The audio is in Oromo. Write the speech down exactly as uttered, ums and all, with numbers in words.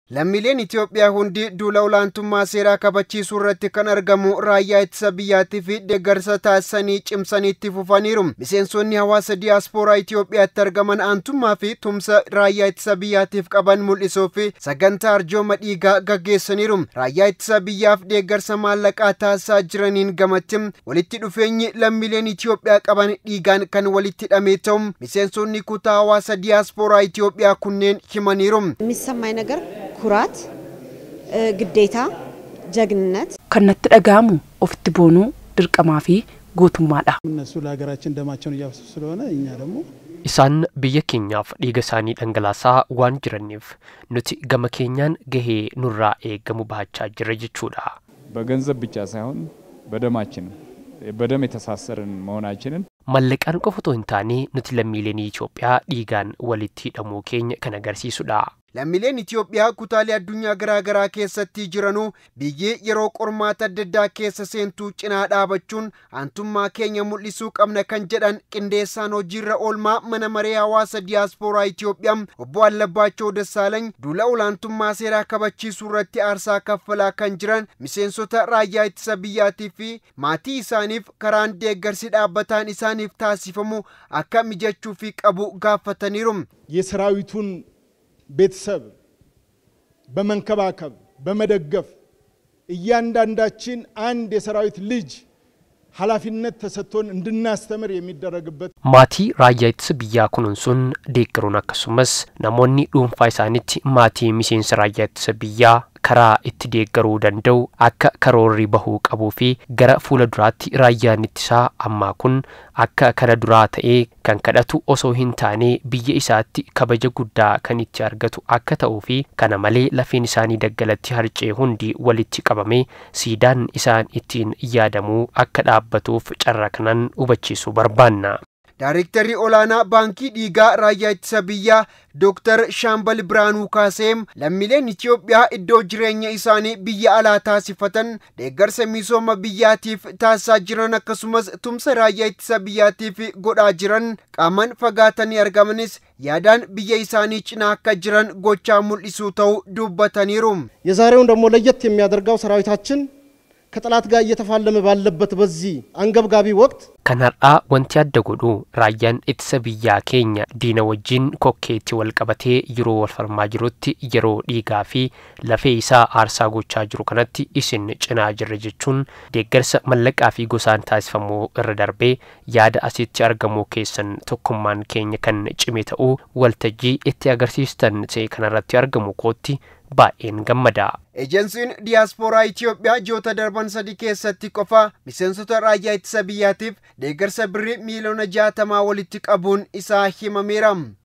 Lammiileen Itoophiyaa hundi duula olaantummaa seeraa kabachiisuu irratti kan argamu raayyaa ittisa biyyaatii fi deeggarsa taasisanii cimsanii itti fufaniiru. Miseensonni hawaasa diyaaspooraa Itoophiyaatti argaman aantummaa fi tumsa raayyaa ittisa biyyaatiif qaban mul'isuu fi sagantaa arjooma dhiigaa gaggeessaniiru. Raayyaa ittisa biyyaaf deeggarsa maallaqaa taasisaa jiraniin gamatti walitti dhufeenyi lammiileen Itoophiyaa qaban dhiigaan kan walitti hidhamee ta'u miseensonni kutaa hawaasa diyaaspooraa Itoophiyaa kunneen himaniiru. የሚሰማኝ ነገር ኩራት ግዴታ ጀግንነት ከነት ደጋሙ ኦፍት ቦኑ ድርቀማ ፊ ጎቱማዳ እነሱ ለሀገራችን ደማቸውን እያፈሰሱ ስለሆነ እኛ ደግሞ ኢሳን በየኬኛፍ ዲገሳኒ ደንገላሳ ዋን ጅረኒፍ ኑቲ ገመኬኛን ገሄ ኑራ ኤገሙ ባቻ ጅረጅቹዳ በገንዘብ ብቻ ሳይሆን በደማችን በደም የተሳሰረን መሆናችንን መለቀን ቆፎቶ እንታኒ ኑቲ ለሚሊዮን ኢትዮጵያ ዲጋን ወሊቲ ደሙ ኬኝ ከነገርሲሱዳ lammiileen Itoophiyaa kutaalee addunyaa garaa garaa keessatti jiranu biyyi yeroo qormaata adda addaa keessa seentuu cinaa dhaabachuun aantummaa keenya mul'isuu qabna kan jedhan qindeessaan hojiirra oolmaa mana maree hawaasa diyaaspooraa Itoophiyaa obbo Allabaachoo Dassaalany duula olaantummaa seeraa kabachiisuu irratti aarsaa kaffalaa kan jiran miseensota raayyaa ittisa biyyaatii fi maatii isaaniif karaan deeggarsi dhaabbataan isaaniif taasifamu akka mijachuu fi qabu gaafataniiru. የሰራዊቱን ቤተሰብ በመንከባከብ በመደገፍ እያንዳንዳችን አንድ የሰራዊት ልጅ ኃላፊነት ተሰጥቶን እንድናስተምር የሚደረግበት ማቲ ራያይት ብያ ኩኑንሱን ዴክሩን አከሱመስ ናሞኒ ዱንፋ ኢሳኒት ማቲ ሚሴንስ ራያይት ብያ ከራ እትዴገሩ ደንደው አከ ከሮሪ በሁ ቀቡፊ ገረ ፉለ ዱራቲ ራያን ኢትሳ አማኩን አከ ከረ ዱራ ተኤ ከንከዳቱ ኦሶ ሂንታኔ ብየ ኢሳቲ ከበጀ ጉዳ ከኒት ያርገቱ አከ ተኡፊ ከነመሌ ለፊን ኢሳኒ ደገለቲ ሀርጬ ሁንዲ ወሊቲ ቀበሜ ሲዳን ኢሳን ኢቲን ያደሙ አከ ዳበቱፍ ጨረክነን ኡበቺሱ በርባና ዳይሬክተር ኦላና ባንኪ ዲጋ raayyaa ittisa biyyaa Dr. Shambal Biranu Kasem lammiileen Itoophiyaa iddoo jireenya isaanii biyya alaa taasifatan deeggarsa misooma biyyaatiif taasisaa jiran akkasumas tumsa raayyaa ittisa biyyaatiif godhaa jiran qaaman fagaatanii argamanis yaadaan biyya isaanii cinaa akka jiran gochaa mul'isuu ta'uu dubbataniiru. የዛሬውን ደግሞ ለየት የሚያደርገው ሰራዊታችን ከጠላት ጋር እየተፋለመ ባለበት በዚህ አንገብጋቢ ወቅት ከነራ ወንቲ ያደጉዱ ራያን ኢትሰ ብያ ኬኛ ዲና ወጂን ኮኬቲ ወልቀበቴ ይሮ ወልፈርማጅሮቲ ይሮ ዲጋፊ ለፌይሳ አርሳ ጎቻ ጅሩ ከነቲ ኢሲን ጭና ጅረጅቹን ደገርሰ መለቃፊ ጎሳን ታስፈሙ እርደርቤ ያደ አሲት ያርገሙ ኬሰን ተኩማን ኬኛ ከን ጭሜተኡ ወልተጂ ኢት ያገርሲስተን ሴ ከነራት ያርገሙ ኮቲ baay'een gammada. Ejensiin diyaaspooraa Itoophiyaa joota darban sadii keessatti qofa miseensota raayyaa ittisa biyyaatiif deeggarsa birrii miiliyoona jaatamaa walitti qabuun isaa himameera.